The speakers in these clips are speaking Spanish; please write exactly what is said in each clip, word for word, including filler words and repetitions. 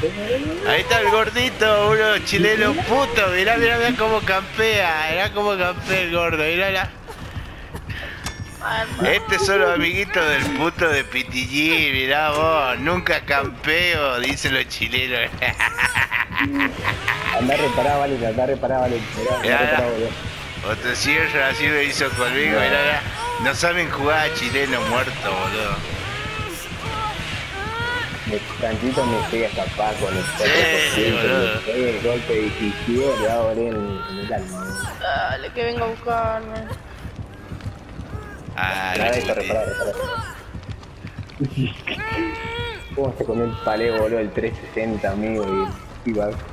Ahí está el gordito, uno chileno puto. Mirá, mirá, mirá cómo campea. Mirá cómo campea el gordo. Mirá, mirá. Este son los amiguitos del puto de Pitillín. Mirá vos, nunca campeo, dicen los chilenos. Andá reparado, vale, andá reparado, vale. Mirá, andá reparado, boludo. Otro cierre así lo hizo conmigo, mirá, mirá. No saben jugar a chileno muerto, boludo. Me, tantito me llega a escapar con el sí, boludo. El golpe decisivo le va a doler en, en el alma. Dale, que venga a buscarme. Ah, nada, esto, repará, repará. ¿Cómo se comió el palé, boludo? El trescientos sesenta, amigo, y el T-Bag.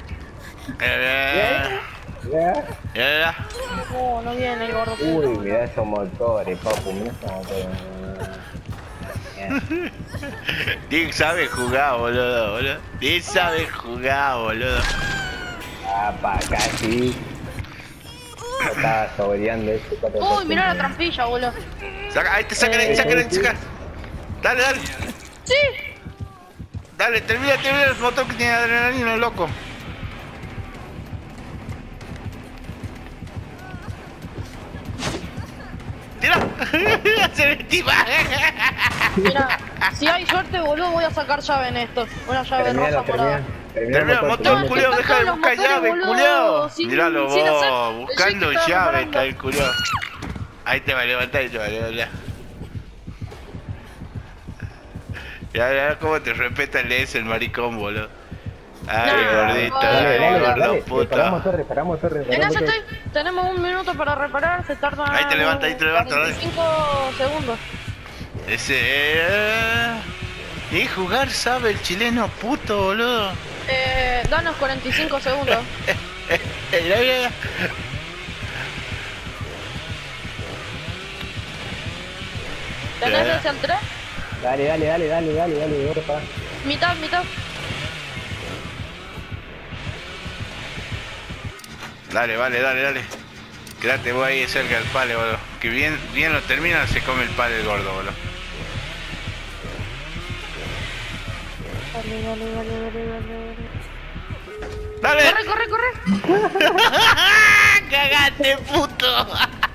Ya, ¿Ya? ya. No, no viene el gordo. Uy, mirá esos motores, papu, mirá esos motores. Dick sabe jugar, boludo, boludo. Dick sabe jugar, boludo. Ah, pa' casi. No estaba saboreando ese cuatro. Uy, mirá la trampilla, boludo. Saca, ahí te sacan, ahí, sacan, ahí, sacan. Dale, dale. Sí. Dale, termina, termina el motor que tiene adrenalina, loco. Tira. Hacer el T-Bag. Mira, si hay suerte, boludo, voy a sacar llave en esto. Una llave roja morada. Termina el motor, culiao, deja de buscar llave, culiao. Míralo vos, buscando llave está el culiao. Ahí te va a levantar y te va a levantar. Ya, ya, cómo te respeta el S, el maricón, boludo. Ay, nah, gordito, dale, ay, dale, gordo dale, puto. reparamos torre, reparamos torre, En reparamos eso torre. estoy. Tenemos un minuto para reparar, se tarda. Ahí te levanta, ahí te levanta, dale. cuarenta y cinco segundos. Ese... Eh... Ni jugar sabe el chileno puto, boludo. Eh, danos cuarenta y cinco segundos. Mira, mira. ¿Tenés ese al tres? Dale, dale, dale, dale, dale, dale, dale, para. Mitad, mitad. Dale, vale, dale, dale. Quédate vos ahí cerca del palo, boludo. Que bien, bien lo termina, se come el palo el gordo, boludo. Dale, dale, dale, dale, dale, dale. ¡Dale! ¡Corre, corre, corre! ¡Cagate, puto!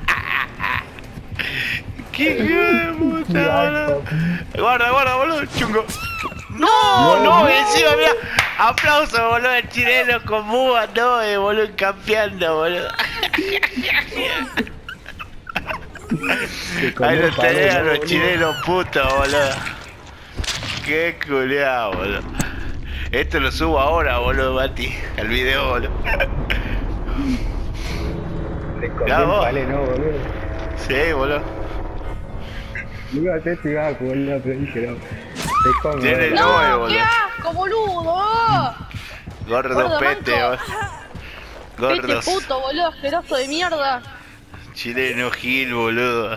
¡Qué hijo de puta, boludo! Guarda, guarda, boludo, chungo. ¡No! ¡No! no encima, mira. Aplauso, boludo, el chileno con Búa, no, eh, boludo, campeando, boludo. Ahí lo tenés a los chilenos putos, boludo. Qué culeado, boludo. Esto lo subo ahora, boludo, Mati, al video, boludo. Le escondí el palé, no, boludo. Sí, boludo. Iba a hacer este iba, boludo, pero dije no. Te escondo, Tiene el ¡No! nueve, ¡Qué boludo. asco, boludo! Gordo Gordo pete, manco. boludo. Pete Gordos. puto, boludo, asqueroso de mierda. Chileno Gil, boludo.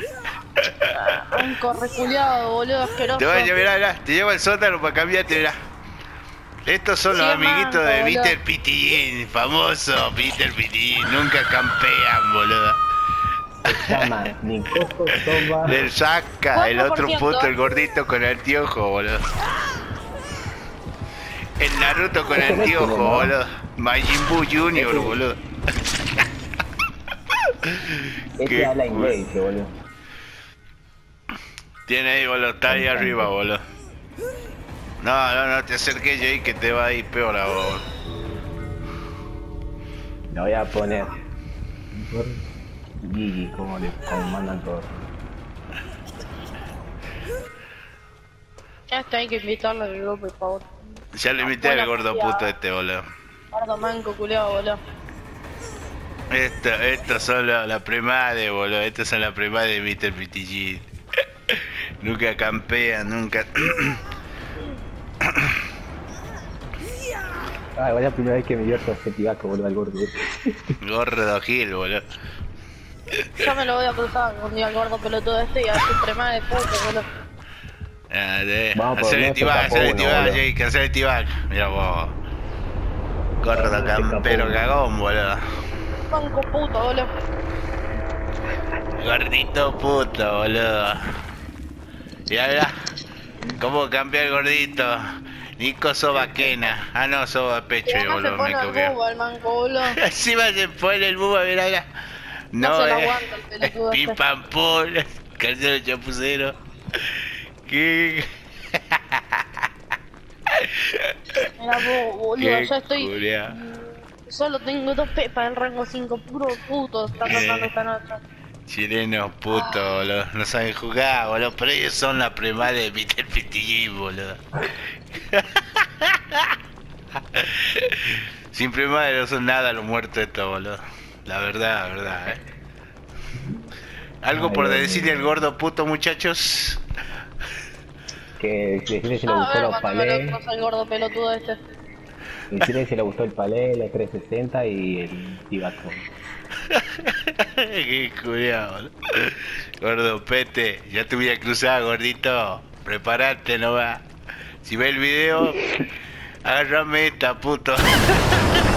Un correculeado, boludo, asqueroso. Te voy a llevar, mirá, te llevo al sótano para cambiarte, mirá. Estos son los Sí, amiguitos manco, de boludo. Peter Pitillín, famoso Peter Pitillín. Nunca campean, boludo. Se llama ni cojo toma. Del saca, el otro puto, el gordito con anteojo, boludo. El Naruto con Ese no es anteojo, chileno, ¿no? boludo. Majin Buu Junior, boludo. Este habla inglés, boludo. Tiene ahí, boludo, está ahí arriba, boludo. No, no, no te acerques, Jay, que te va a ir peor a vos. Lo voy a poner. Gigi, como le como mandan todos. Este hay que invitarlo al grupo, por favor. Ya le invité al gordo puto este, boludo. Gordo manco, culeado, boludo. Esto, estos son la, la primade, boludo. Estos son la primade de mister Pitillín. Nunca campean, nunca. Ah, igual es la primera vez que me divierto ese tibaco, boludo, al gordo. Gordo Gil, boludo. Yo me lo voy a cruzar un día al gordo pelotudo este y a su crema de puto, boludo. Ah, de... Vamos por Hacer el menos, tibac, tampoco hacer el uno, tibac, boludo. Jake, hacer el tibac. Mira vos. Gordo campero cagón, boludo. Manco puto, boludo. Gordito puto, boludo. Mirá, mirá. ¿Cómo cambia el gordito? Nico Sobaquena. Ah, no, soba pecho, Y además se boludo. pone Me el equivoqué. bubo, el manco, boludo. Encima se pone el buba, mira acá. No No, se lo eh. aguanta el pelotudo Pim este. pam pum. Calzado chapucero. ¿Qué? Mira vos, boludo, Qué yo estoy... curia. mm, Solo tengo dos pepas del rango cinco, puro puto está pasando Eh. esta noche. Chilenos putos, boludo. No saben jugar, boludo. Pero ellos son la primaria de Mister Pitillín, boludo. Sin primaria no son nada los muertos estos, boludo. La verdad, la verdad, eh. ¿Algo Ay, por Dios decirle mío. al gordo puto, muchachos? Que decirle si le Ah, a gustó ver, los cuando me lo palés. cruza el gordo pelotudo este. Decirle si le gustó el palé, la trescientos sesenta y el Tibatron. Qué cuidado, boludo. Gordo pete, ya te voy a cruzar, gordito. Prepárate, no va. Si ve el video, agárrame esta, puto.